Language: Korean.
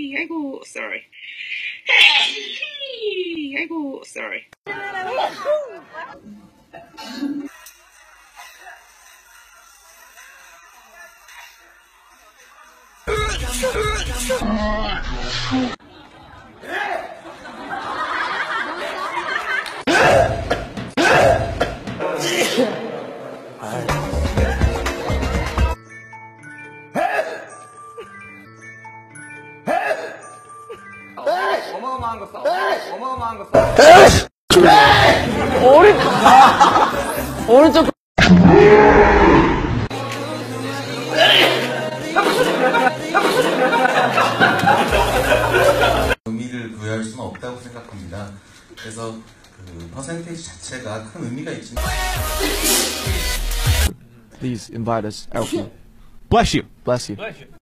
아이고, sorry. 아이고, sorry. 어마어마한 거 써. 어마어마한 거 써. 오른쪽. 의미를 부여할 수는 없다고 생각합니다. 그래서 그 퍼센테이지 자체가 큰 의미가 있지만. Please invite us, Elfie. Bless you. Bless you.